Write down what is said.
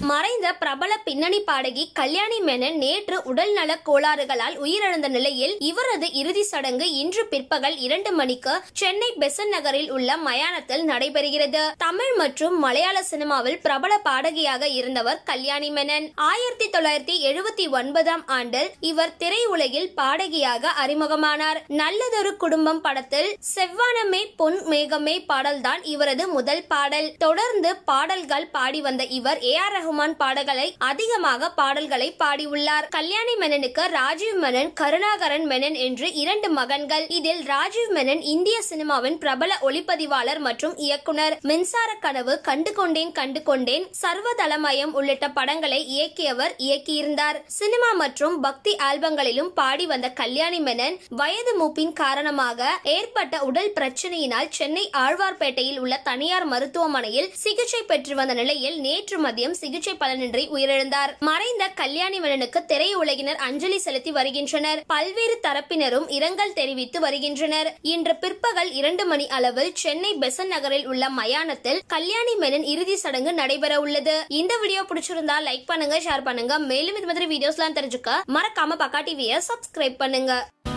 மறைந்த பிரபல பின்னணி பாடகி கல்யாணி மேனன் நேற்று உடல்நல கோளாறுகளால் உயிரிழந்த நிலையில் இவரது இறுதி சடங்கு இன்று பிற்பகல் 2 மணிக்கு சென்னை பெசன்ட் நகரில் உள்ள மயானத்தில் நடைபெறுகிறது. தமிழ் மற்றும் மலையாள சினிமாவில் பிரபல பாடகியாக இருந்தவர் கல்யாணி மேனன். 1979ஆம் ஆண்டில் இவர் திரையுலகில் பாடகியாக அறிமுகமானார். நல்லதொரு குடும்பம் படத்தில் செவ்வானமே பொன் மேகமே பாடல்தான் இவரது முதல் பாடல். தொடர்ந்து பாடல்கள் பாடி வந்த இவர் AR ரஹ்மான் பாடல்களை அதிகமாக பாடல்களை பாடியுள்ளார். கல்யாணி மேனனுக்கு ராஜீவ் மேனன், கருணாகரன் மேனன் என்று 2 மகன்கள். இதில் ராஜீவ் மேனன் இந்திய சினிமாவின் பிரபல ஒளிப்பதிவாளர் மற்றும் இயக்குனர். மின்சார கனவு, கண்டு கொண்டேன், சர்வதளமயம் உள்ளிட்ட படங்களை இயக்கியிருந்தார். சினிமா மற்றும் பக்தி ஆல்பங்களிலும் பாடி வந்த கல்யாணி மேனன் வயது மூப்பின் காரணமாக ஏற்பட்ட உடல் பிரச்சனையினால் சென்னை ஆழ்வார்பேட்டையில் உள்ள தனியார் மருத்துவமனையில் சிகிச்சை பெற்று வந்த நிலையில் நேற்று மதியம் சிகிச்சை பலனின்றி உயிரிழந்தார். மறைந்த கல்யாணி மேனனுக்கு திரையுலகினர் அஞ்சலி செலுத்தி வருகின்றனர். பல்வேறு தரப்பினரும் இரங்கல் தெரிவித்து வருகின்றனர். இன்று பிற்பகல் 2 மணி அளவில் சென்னை பெசன்ட் நகரில் உள்ள மயானத்தில் கல்யாணி மேனன் இறுதி சடங்கு நடைபெற உள்ளது. இந்த வீடியோ பிடிச்சிருந்தா லைக் பண்ணுங்க, ஷேர் பண்ணுங்க. மேலும் இது மாதிரி வீடியோஸ்லாம் தெரிஞ்சுக்க மறக்காம பக்கா டிவியை சப்ஸ்கிரைப் பண்ணுங்க.